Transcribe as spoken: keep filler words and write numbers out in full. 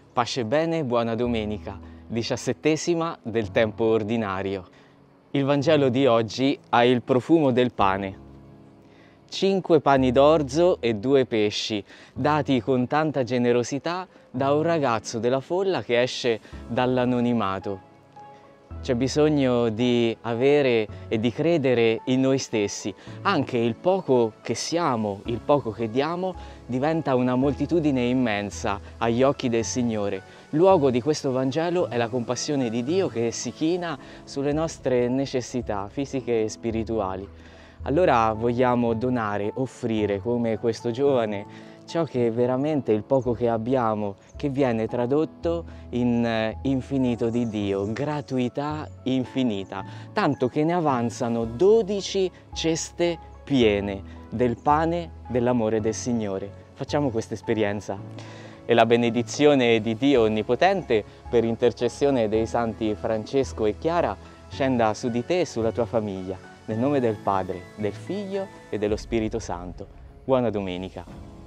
Pace e bene, buona domenica, diciassettesima del tempo ordinario. Il Vangelo di oggi ha il profumo del pane. Cinque pani d'orzo e due pesci, dati con tanta generosità da un ragazzo della folla che esce dall'anonimato. C'è bisogno di avere e di credere in noi stessi. Anche il poco che siamo, il poco che diamo, diventa una moltitudine immensa agli occhi del Signore. Luogo di questo Vangelo è la compassione di Dio che si china sulle nostre necessità fisiche e spirituali. Allora vogliamo donare, offrire, come questo giovane, ciò che veramente il poco che abbiamo, che viene tradotto in infinito di Dio, gratuità infinita, tanto che ne avanzano dodici ceste piene del pane dell'amore del Signore. Facciamo questa esperienza. E la benedizione di Dio Onnipotente, per intercessione dei santi Francesco e Chiara, scenda su di te e sulla tua famiglia, nel nome del Padre, del Figlio e dello Spirito Santo. Buona domenica.